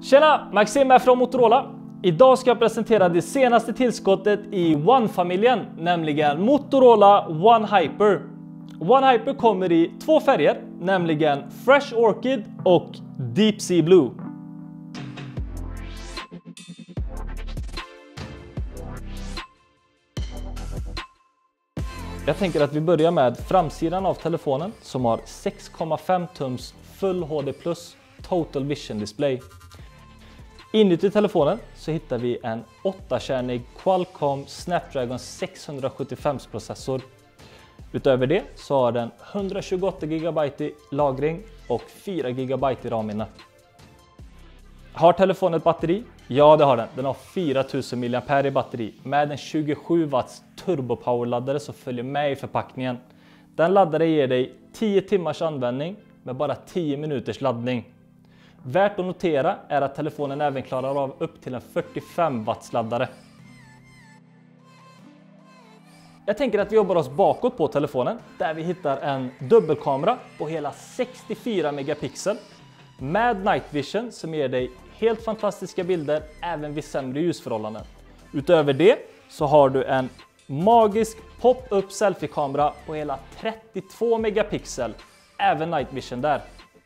Tjena! Maxim är från Motorola. Idag ska jag presentera det senaste tillskottet i One-familjen, nämligen Motorola One Hyper. One Hyper kommer i två färger, nämligen Fresh Orchid och Deep Sea Blue. Jag tänker att vi börjar med framsidan av telefonen som har 6,5 tums Full HD Plus Total Vision Display. Inuti telefonen så hittar vi en 8-kärnig Qualcomm Snapdragon 675 processor. Utöver det så har den 128 GB i lagring och 4 GB i RAM-minne. Har telefonen ett batteri? Ja, det har den. Den har 4000 mAh i batteri med en 27 watts turbopowerladdare som följer med i förpackningen. Den laddare ger dig 10 timmars användning med bara 10 minuters laddning. Värt att notera är att telefonen även klarar av upp till en 45 watts laddare. Jag tänker att vi jobbar oss bakåt på telefonen där vi hittar en dubbelkamera på hela 64 megapixel med Night Vision som ger dig helt fantastiska bilder även vid sämre ljusförhållanden. Utöver det så har du en magisk pop-up selfie-kamera på hela 32 megapixel, även Night Vision där.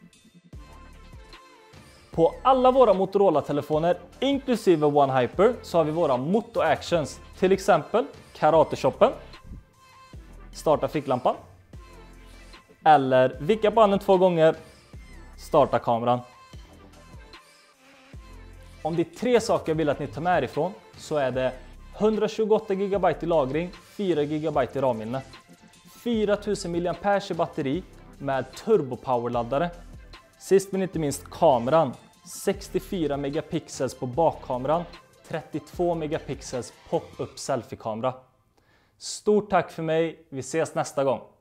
På alla våra Motorola-telefoner, inklusive One Hyper, så har vi våra Moto Actions, till exempel Karate-shoppen, starta ficklampan, eller vicka på handen 2 gånger, starta kameran. Om det är 3 saker jag vill att ni tar med ifrån så är det 128 GB i lagring, 4 GB i RAM-minne, 4000 mAh i batteri med turbopowerladdare. Sist men inte minst kameran, 64 megapixels på bakkameran, 32 megapixels pop-up selfie-kamera. Stort tack för mig, vi ses nästa gång!